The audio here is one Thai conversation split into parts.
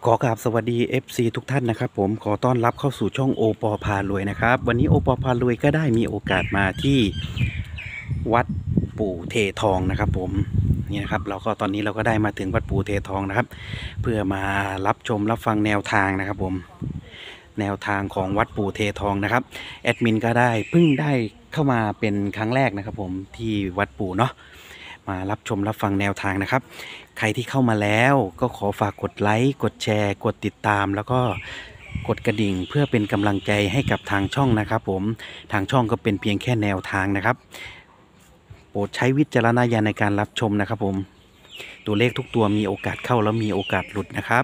ขอกราบสวัสดี FC ทุกท่านนะครับผมขอต้อนรับเข้าสู่ช่องโอปอพารวยนะครับวันนี้โอปอพารวยก็ได้มีโอกาสมาที่วัดปู่เททองนะครับผมนี่นะครับเราก็ตอนนี้เราก็ได้มาถึงวัดปู่เททองนะครับเพื่อมารับชมรับฟังแนวทางนะครับผมแนวทางของวัดปู่เททองนะครับแอดมินก็ได้เพิ่งได้เข้ามาเป็นครั้งแรกนะครับผมที่วัดปู่เนาะมารับชมรับฟังแนวทางนะครับใครที่เข้ามาแล้วก็ขอฝากกดไลค์กดแชร์กดติดตามแล้วก็กดกระดิ่งเพื่อเป็นกำลังใจให้กับทางช่องนะครับผมทางช่องก็เป็นเพียงแค่แนวทางนะครับโปรดใช้วิจารณญาณในการรับชมนะครับผมตัวเลขทุกตัวมีโอกาสเข้าแล้วมีโอกาสหลุดนะครับ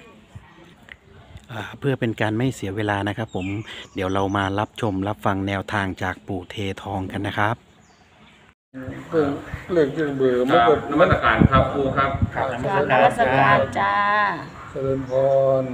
เพื่อเป็นการไม่เสียเวลานะครับผมเดี๋ยวเรามารับชมรับฟังแนวทางจากปู่เททองกันนะครับเรื่องเรื่องจึงเบื่อคมันรับก็นมัสการครับครูครับกราบนมัสการจ้าเจริญพร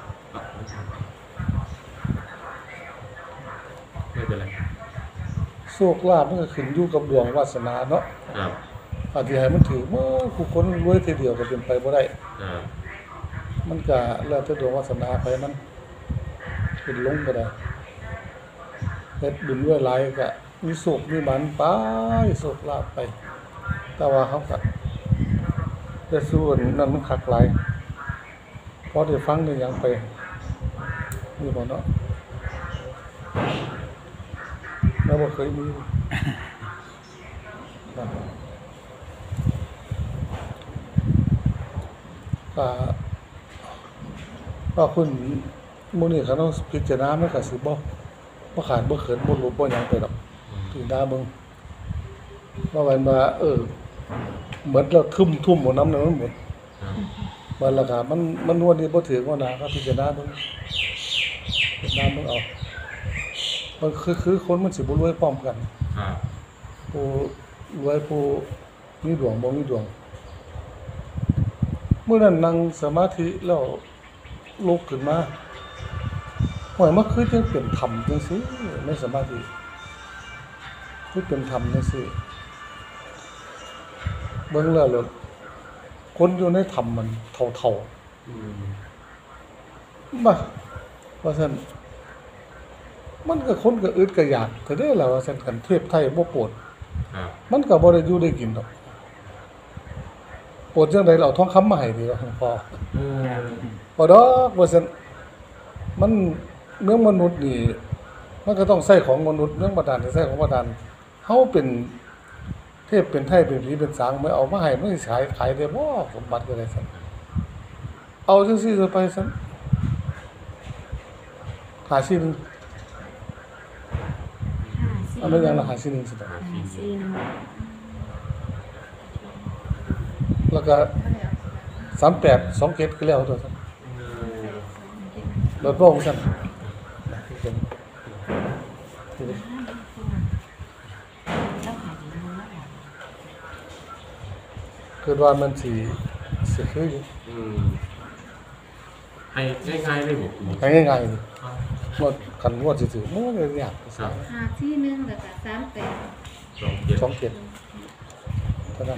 ไม่เป็นไรโชคลาภมันก็ขึ้นอยู่กับดวงวาสนาเนาะครับอาจจะให้มันถือว่าผู้คนรวยทีเดียวก็เป็นไปบ่ได้ครับมันก็แล้วแต่ดวงวาสนาไปมันขึ้นลงก็ได้เฮ็ดบุญด้วยหลายก็มีโชคมีหมันไปโชคลาภไป แต่ว่าเขาก็จะสู้อันนั้นมันคักหลายพอได้ฟังได้หยังไปนี่บ่เนาะเราบ่เคยมีครับก็คุณมื้อนี้เขาต้องพิจารณามันก็สิบ่ขาดบ่เขินบ่หลุดบ่หยังไปดอกถึงดาเบิ่งว่าวันว่าหมดแล้วทุ่มหมดน้ำนั้นหมดครับวันละครับมันนวดนี่บ่ถือว่านาก็พิจารณาเบิ่งพิจารณาเบิ่งเอามันคือคนมันสิบ่รวยพร้อมกันครับผู้รวยผู้มีดวงบ่มีดวงเมื่อนั้นนั่งสมาธิแล้วลุกขึ้นมาห่วยมันคือจังเป็นธรรมจังซี่ในสมาธิคือเป็นธรรมจังซี่เบิ่งแล้วคนอยู่ในธรรมมันเท่าๆบ่ว่าซั่นมันก็คนก็อึดก็อยากก็ได้ล่ะว่าซั่นกันเทพไทยบ่โปรดครับมันก็บ่ได้อยู่ได้กินดอกโปรดจังได๋เราเอาทองคำมาให้ดีว่าพอบ่ดอกว่าซั่นมันเรื่องมนุษย์นี่มันก็ต้องใช้ของมนุษย์เรื่องบาดาลก็ใช้ของบาดาลเฮาเป็นเทพเป็นไทยเป็นผีเป็นสางไม่เอามาให้มันสิขายได้บ่สมบัติก็ได้ซั่นเอาจังซี่ซะไปซั่นหาสิ่งอันนั้นยังละหาสิ่งซั่นแล้วก็38 27ก็แล้วตัวซั่นรถบ่ซั่นคือว่ามันสิคืออยู่ให้ง่ายๆเลยผมให้ง่ายๆนี่งวดกันงวดสิถือมันก็ยากครับหาที่หนึ่งแล้วก็38 27เท่านั้น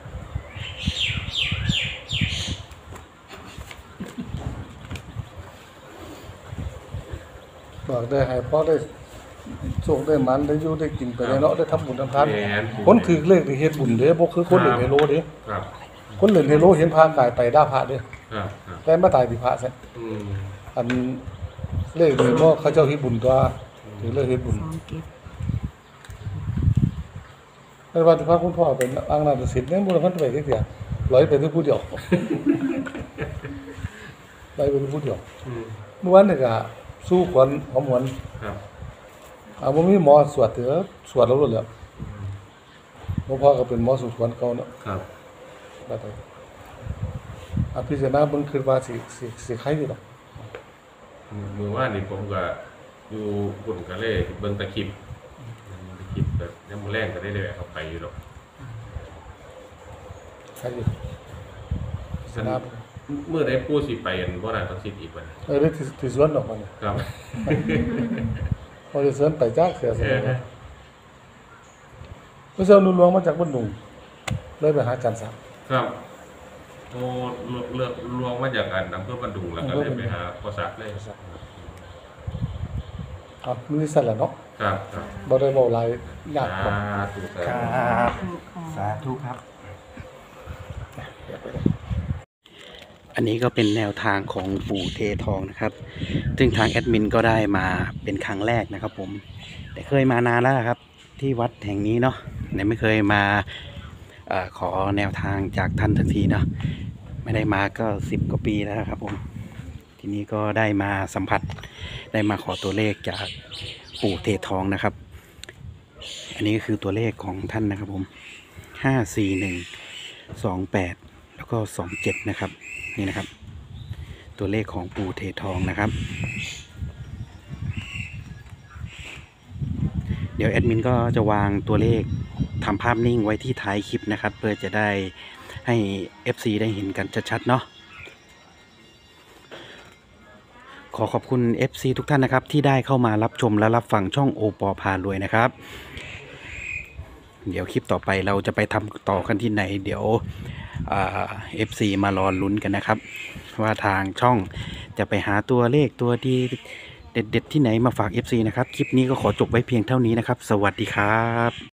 บอกได้ให้พอได้โชคได้หมันได้อยู่ได้กินไปได้เนาะได้ทำบุญทำทานคนถือเลขได้เฮ็ดบุญเด้บ่คือคนเล่นไฮโลเด้ครับคนเล่นไฮโลเห็นพากายไปด่าพระเด้ครับครับแต่มาตายที่พระซะอันเลขนี่บ่เขาเจ้าเฮ็ดบุญตัวถือเลขเฮ็ดบุญแต่ว่าที่พระคุณพ่อเป็นอ้างนาฏศิลป์เนี่ยบ่ได้มันไปจักเที่ยร้อยไปแต่ผู้เดียวร้อยไปแต่ผู้เดียวเมื่อวานนี่ก็สู้ขวัญหอมหวนครับบ่มีหมอสวดเถอะสวดแล้วโลดแล้วหลวงพ่อก็เป็นหมอสูตรขวัญเก่าเนาะครับบัดนี้พิจารณาเบิ่งคิดว่าสิใครอยู่ดอกมือว่านี่ผมก็อยู่บุญกันเลยเบิ่งตะคริปแบบน้ำมือแรงก็ได้เลยเข้าไปอยู่หรอกใครอยู่พิจารณาเบิ่งเมื่อได้ปูสิไปอันบ่ได้ต้องสิทธิ์อีกวันได้ที่สวนดอกมันนี่ครับพอจะสวนไปจักเสียซะแล้วเมื่อเช้านุ่นหลวงมาจากบ้านดุงเลยไปหาอาจารย์ศักดิ์ครับโอ้เลือกลวงมาจากอันอำเภอบันดุงแล้วก็เลยไปหาพ่อศักดิ์เลยเอามือสั่นละเนาะครับบ่ได้เว้าหลายยากสากว่าธุสาคธุรับสาธุครับ อันนี้ก็เป็นแนวทางของปู่เททองนะครับ ซึ่งทางแอดมินก็ได้มาเป็นครั้งแรกนะครับผม แต่เคยมานานแล้วครับ ที่วัดแห่งนี้เนาะแต่ไม่เคยมาขอแนวทางจากท่านสักทีเนาะ ไม่ได้มาก็10 กว่าปีแล้วครับผม ทีนี้ก็ได้มาสัมผัส ได้มาขอตัวเลขจากปู่เททองนะครับ อันนี้ก็คือตัวเลขของท่านนะครับผม54128แล้วก็27นะครับนี่นะครับ ตัวเลขของปู่เททองนะครับ เดี๋ยวแอดมินก็จะวางตัวเลขทำภาพนิ่งไว้ที่ท้ายคลิปนะครับ เพื่อจะได้ให้ FC ได้เห็นกันชัดๆเนาะขอขอบคุณ FC ทุกท่านนะครับที่ได้เข้ามารับชมและรับฟังช่องโอปอพารวยนะครับ เดี๋ยวคลิปต่อไปเราจะไปทำต่อกันที่ไหน เดี๋ยวFC มารอลุ้นกันนะครับ ว่าทางช่องจะไปหาตัวเลขตัวดีเด็ดๆที่ไหนมาฝาก FC นะครับ คลิปนี้ก็ขอจบไว้เพียงเท่านี้นะครับ สวัสดีครับ